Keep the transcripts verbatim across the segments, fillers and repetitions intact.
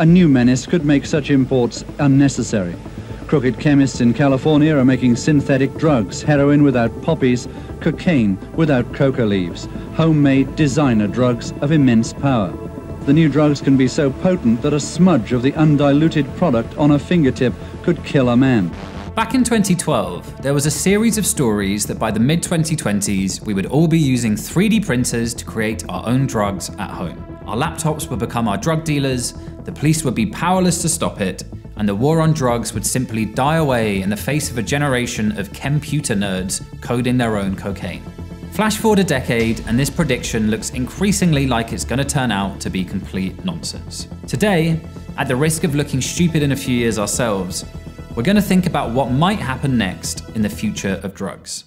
A new menace could make such imports unnecessary. Crooked chemists in California are making synthetic drugs, heroin without poppies, cocaine without coca leaves, homemade designer drugs of immense power. The new drugs can be so potent that a smudge of the undiluted product on a fingertip could kill a man. Back in twenty twelve, there was a series of stories that by the mid twenty twenties, we would all be using three D printers to create our own drugs at home. Our laptops would become our drug dealers, the police would be powerless to stop it, and the war on drugs would simply die away in the face of a generation of computer nerds coding their own cocaine. Flash forward a decade, and this prediction looks increasingly like it's going to turn out to be complete nonsense. Today, at the risk of looking stupid in a few years ourselves, we're going to think about what might happen next in the future of drugs.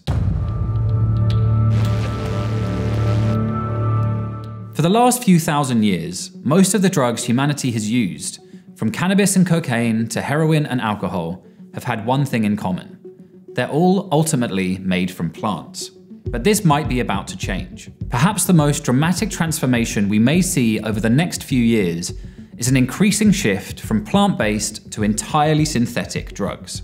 For the last few thousand years, most of the drugs humanity has used, from cannabis and cocaine to heroin and alcohol, have had one thing in common. They're all ultimately made from plants. But this might be about to change. Perhaps the most dramatic transformation we may see over the next few years is an increasing shift from plant-based to entirely synthetic drugs.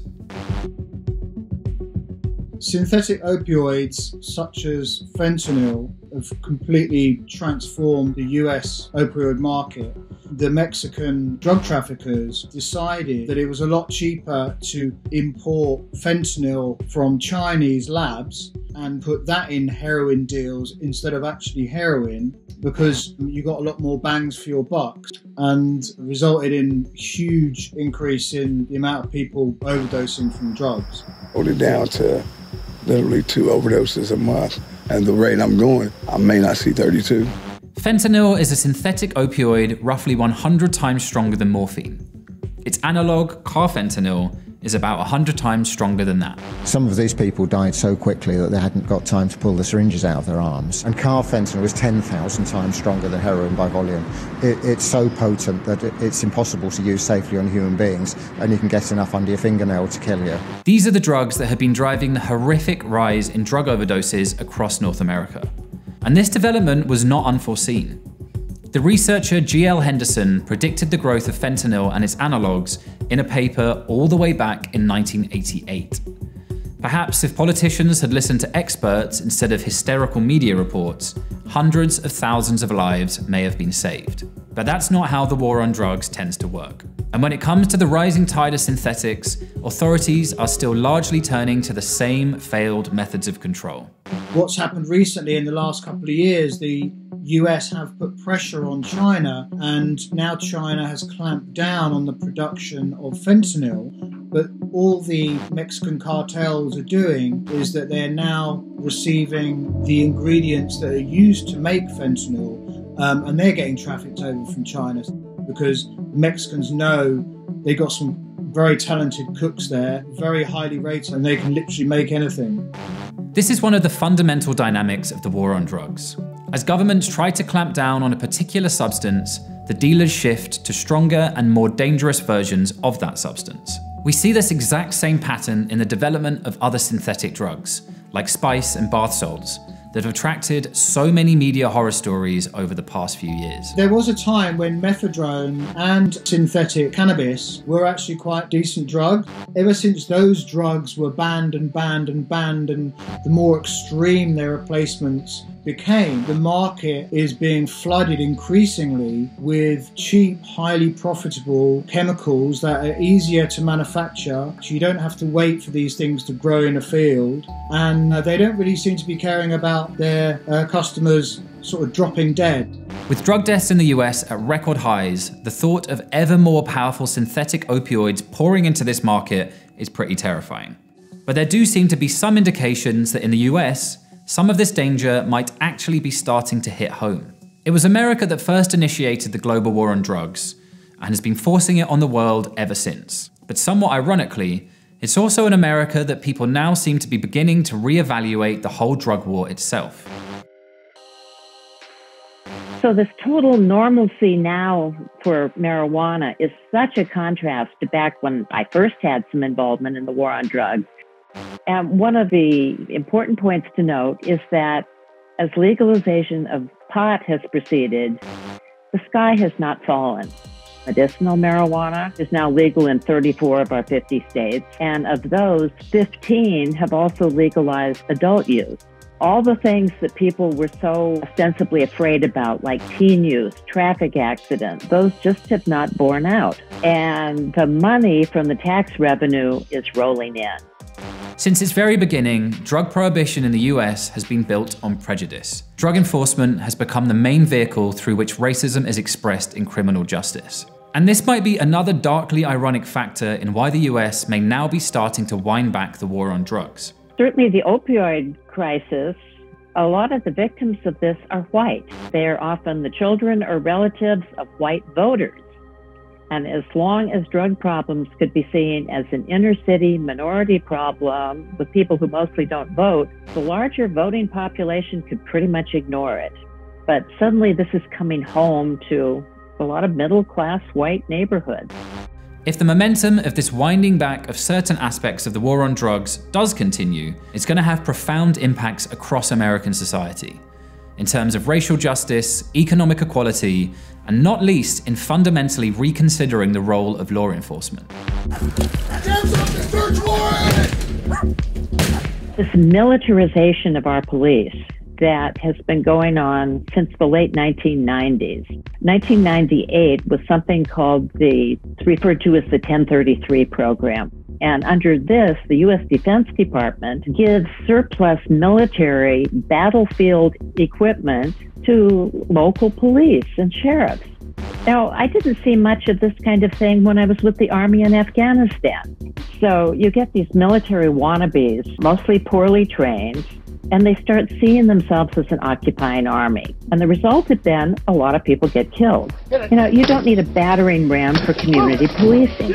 Synthetic opioids such as fentanyl have completely transformed the U S opioid market. The Mexican drug traffickers decided that it was a lot cheaper to import fentanyl from Chinese labs and put that in heroin deals instead of actually heroin, because you got a lot more bangs for your buck, and resulted in huge increase in the amount of people overdosing from drugs. Hold it down to literally two overdoses a month, and the rate I'm going, I may not see thirty-two. Fentanyl is a synthetic opioid roughly one hundred times stronger than morphine. Its analog, carfentanil, is about one hundred times stronger than that. Some of these people died so quickly that they hadn't got time to pull the syringes out of their arms. And carfentanil was ten thousand times stronger than heroin by volume. It, it's so potent that it, it's impossible to use safely on human beings, and you can get enough under your fingernail to kill you. These are the drugs that have been driving the horrific rise in drug overdoses across North America. And this development was not unforeseen. The researcher G L Henderson predicted the growth of fentanyl and its analogues in a paper all the way back in nineteen eighty-eight. Perhaps if politicians had listened to experts instead of hysterical media reports, hundreds of thousands of lives may have been saved. But that's not how the war on drugs tends to work. And when it comes to the rising tide of synthetics, authorities are still largely turning to the same failed methods of control. What's happened recently in the last couple of years, the U S have put pressure on China, and now China has clamped down on the production of fentanyl. But all the Mexican cartels are doing is that they're now receiving the ingredients that are used to make fentanyl, um, and they're getting trafficked over from China, because Mexicans know they got some very talented cooks there, very highly rated, and they can literally make anything. This is one of the fundamental dynamics of the war on drugs. As governments try to clamp down on a particular substance, the dealers shift to stronger and more dangerous versions of that substance. We see this exact same pattern in the development of other synthetic drugs, like spice and bath salts, that have attracted so many media horror stories over the past few years. There was a time when methadone and synthetic cannabis were actually quite decent drugs. Ever since those drugs were banned and banned and banned, and the more extreme their replacements became, the market is being flooded increasingly with cheap, highly profitable chemicals that are easier to manufacture. So you don't have to wait for these things to grow in a field, and uh, they don't really seem to be caring about their uh, customers sort of dropping dead. With drug deaths in the U S at record highs, the thought of ever more powerful synthetic opioids pouring into this market is pretty terrifying. But there do seem to be some indications that in the U S, some of this danger might actually be starting to hit home. It was America that first initiated the global war on drugs, and has been forcing it on the world ever since. But somewhat ironically, it's also in America that people now seem to be beginning to reevaluate the whole drug war itself. So this total normalcy now for marijuana is such a contrast to back when I first had some involvement in the war on drugs. And one of the important points to note is that as legalization of pot has proceeded, the sky has not fallen. Medicinal marijuana is now legal in thirty-four of our fifty states, and of those, fifteen have also legalized adult use. All the things that people were so ostensibly afraid about, like teen use, traffic accidents, those just have not borne out. And the money from the tax revenue is rolling in. Since its very beginning, drug prohibition in the U S has been built on prejudice. Drug enforcement has become the main vehicle through which racism is expressed in criminal justice. And this might be another darkly ironic factor in why the U S may now be starting to wind back the war on drugs. Certainly the opioid crisis, a lot of the victims of this are white. They are often the children or relatives of white voters. And as long as drug problems could be seen as an inner city minority problem with people who mostly don't vote, the larger voting population could pretty much ignore it. But suddenly this is coming home to a lot of middle-class white neighborhoods. If the momentum of this winding back of certain aspects of the war on drugs does continue, it's going to have profound impacts across American society, in terms of racial justice, economic equality, and not least in fundamentally reconsidering the role of law enforcement. This militarization of our police that has been going on since the late nineteen nineties. nineteen ninety-eight was something called the, it's referred to as the ten thirty-three program. And under this, the U S Defense Department gives surplus military battlefield equipment to local police and sheriffs. Now, I didn't see much of this kind of thing when I was with the Army in Afghanistan. So you get these military wannabes, mostly poorly trained, and they start seeing themselves as an occupying army. And the result had been a lot of people get killed. You know, you don't need a battering ram for community policing.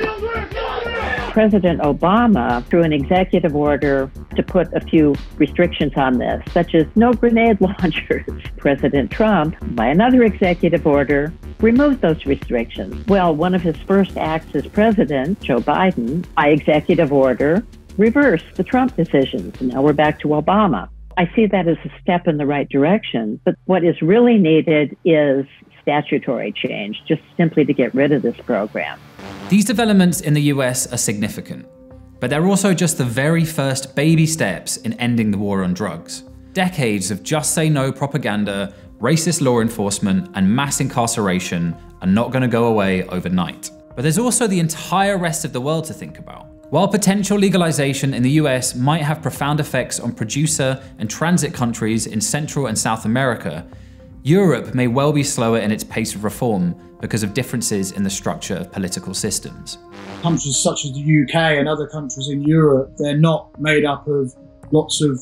President Obama, through an executive order to put a few restrictions on this, such as no grenade launchers. President Trump, by another executive order, removed those restrictions. Well, one of his first acts as president, Joe Biden, by executive order, reversed the Trump decisions. And now we're back to Obama. I see that as a step in the right direction, but what is really needed is statutory change, just simply to get rid of this program. These developments in the U S are significant, but they're also just the very first baby steps in ending the war on drugs. Decades of just say no propaganda, racist law enforcement, and mass incarceration are not going to go away overnight. But there's also the entire rest of the world to think about. While potential legalization in the U S might have profound effects on producer and transit countries in Central and South America, Europe may well be slower in its pace of reform because of differences in the structure of political systems. Countries such as the U K and other countries in Europe, they're not made up of lots of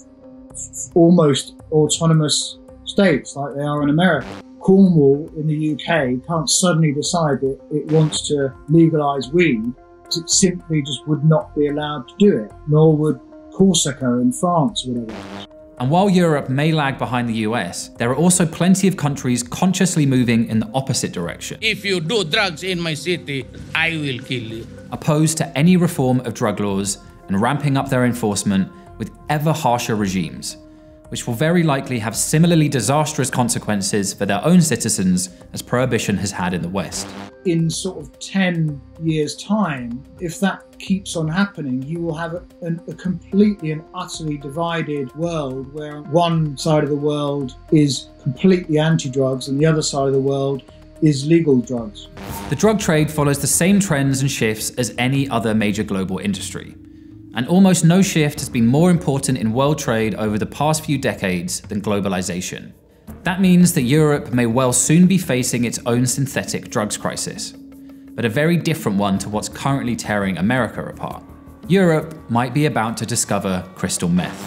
almost autonomous states like they are in America. Cornwall in the U K can't suddenly decide that it wants to legalise weed. It simply just would not be allowed to do it, nor would Corsica in France or whatever. And while Europe may lag behind the U S, there are also plenty of countries consciously moving in the opposite direction. If you do drugs in my city, I will kill you. Opposed to any reform of drug laws and ramping up their enforcement with ever harsher regimes, which will very likely have similarly disastrous consequences for their own citizens as prohibition has had in the West. In sort of ten years' time, if that keeps on happening, you will have a, a, a completely and utterly divided world where one side of the world is completely anti-drugs and the other side of the world is legal drugs. The drug trade follows the same trends and shifts as any other major global industry. And almost no shift has been more important in world trade over the past few decades than globalization. That means that Europe may well soon be facing its own synthetic drugs crisis, but a very different one to what's currently tearing America apart. Europe might be about to discover crystal meth.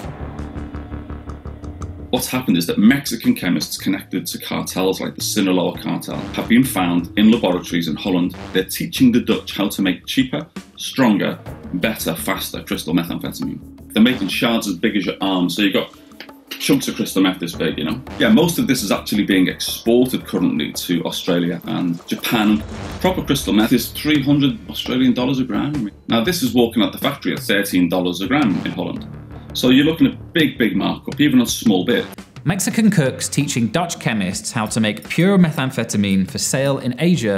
What's happened is that Mexican chemists connected to cartels like the Sinaloa cartel have been found in laboratories in Holland. They're teaching the Dutch how to make cheaper, stronger, better, faster crystal methamphetamine. They're making shards as big as your arm, so you've got chunks of crystal meth this big, you know? Yeah, most of this is actually being exported currently to Australia and Japan. Proper crystal meth is three hundred Australian dollars a gram. Now this is walking out the factory at thirteen dollars a gram in Holland. So you're looking at big, big markup, even a small bit. Mexican cooks teaching Dutch chemists how to make pure methamphetamine for sale in Asia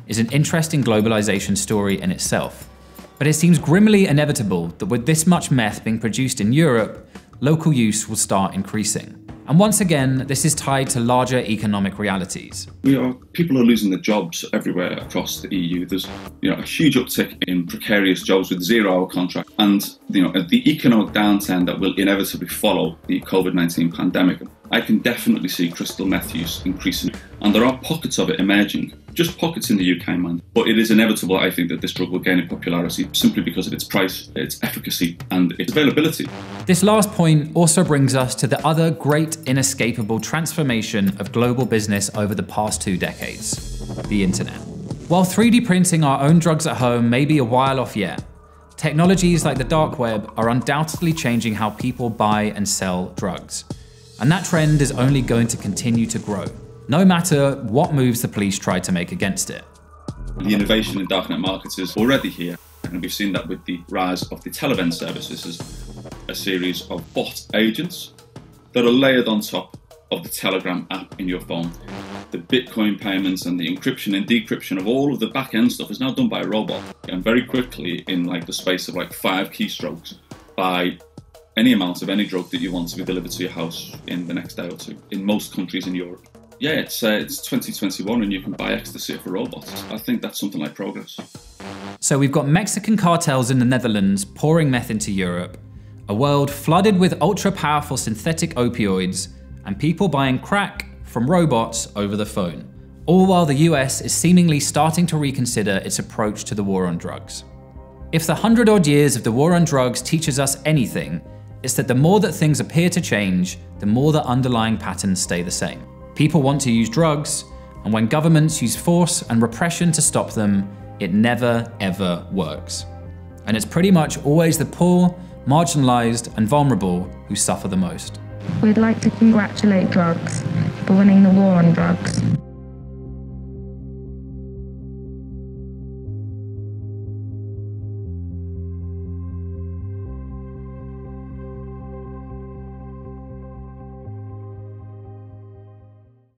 is an interesting globalization story in itself. But it seems grimly inevitable that with this much meth being produced in Europe, local use will start increasing. And once again, this is tied to larger economic realities. We are, people are losing their jobs everywhere across the E U. There's you know, a huge uptick in precarious jobs with zero-hour contracts. And you know, the economic downturn that will inevitably follow the COVID nineteen pandemic, I can definitely see crystal meth use increasing. And there are pockets of it emerging, just pockets in the U K, man. But it is inevitable, I think, that this drug will gain in popularity simply because of its price, its efficacy, and its availability. This last point also brings us to the other great inescapable transformation of global business over the past two decades, the internet. While three D printing our own drugs at home may be a while off yet, technologies like the dark web are undoubtedly changing how people buy and sell drugs. And that trend is only going to continue to grow, no matter what moves the police try to make against it. The innovation in darknet markets is already here, and we've seen that with the rise of the Televen services as a series of bot agents that are layered on top of the Telegram app in your phone. The Bitcoin payments and the encryption and decryption of all of the back-end stuff is now done by a robot, and very quickly, in like the space of like five keystrokes, by any amount of any drug that you want to be delivered to your house in the next day or two, in most countries in Europe. Yeah, it's uh, it's twenty twenty-one and you can buy ecstasy for robots. I think that's something like progress. So we've got Mexican cartels in the Netherlands pouring meth into Europe, a world flooded with ultra-powerful synthetic opioids, and people buying crack from robots over the phone. All while the U S is seemingly starting to reconsider its approach to the war on drugs. If the hundred odd years of the war on drugs teaches us anything, it's that the more that things appear to change, the more the underlying patterns stay the same. People want to use drugs, and when governments use force and repression to stop them, it never ever works. And it's pretty much always the poor, marginalized, and vulnerable who suffer the most. We'd like to congratulate drugs for winning the war on drugs.